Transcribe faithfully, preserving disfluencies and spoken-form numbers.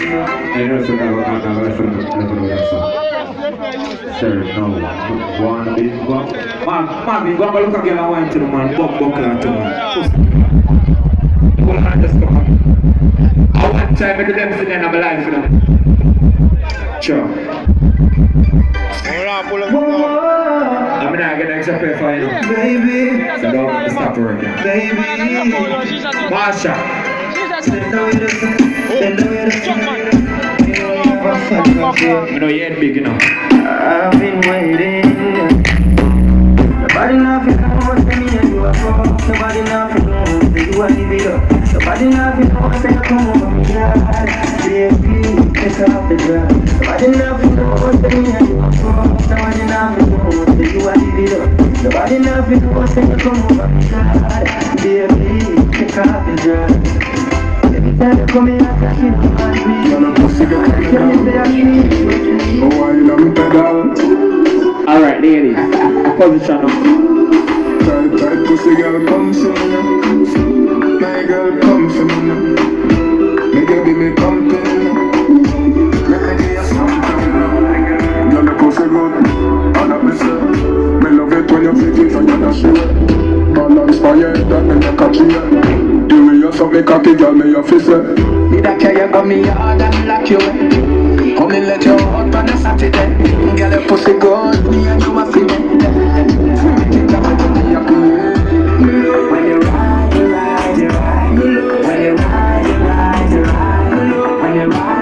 E non so che non aver fatto Sir, no. One big one. Man, man, big one, look at the other one to the man. Bump, buckle on to man. Hold on, just come on. I want time to do them thing in my life, you know. Sure. I'm not gonna accept it for you, baby. So don't stop working, baby. Marsha. You know you ain't big enough. I've been waiting. Nobody nothing knows that me and you are broke. Nobody nothing knows that you are living up. Nobody nothing knows that you come over me, God. Baby, take off the drug. Nobody nothing knows that me and you are broke. Nobody nothing knows that you are living up. Nobody nothing knows that you come over me, God. Baby, take off the drug. Every time you come in, I can't feel my feet. I'm a pussy girl. Can you say I need? Oh, I love me pedal. Alright, ladies, position up. Tight, tight pussy girl, come to me. My girl, come to me. Make you give me company. Make me give you something. You're the pussy good, and I miss it. Me love it when you fit it and you're not sure. Balance for your head and you catch it. Do me your something cocky, girl, me your fist it. Did I care you got me hard and lock you in? Come and let your heart on a Saturday.